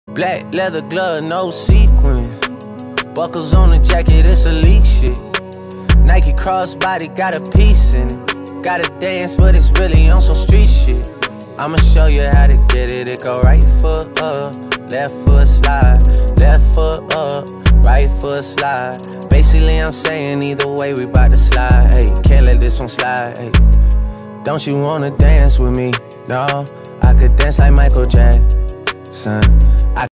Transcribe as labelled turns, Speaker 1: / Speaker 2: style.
Speaker 1: Black leather glove, no sequins. Buckles on the jacket, it's elite shit. Nike crossbody, got a piece in it. Gotta dance, but it's really on some street shit. I'ma show you how to get it. It go right foot up, left foot slide. Left foot up, right foot slide. Basically I'm saying either way we bout to slide. Hey, can't let this one slide. Hey, don't you wanna dance with me? No, I could dance like Michael Jackson.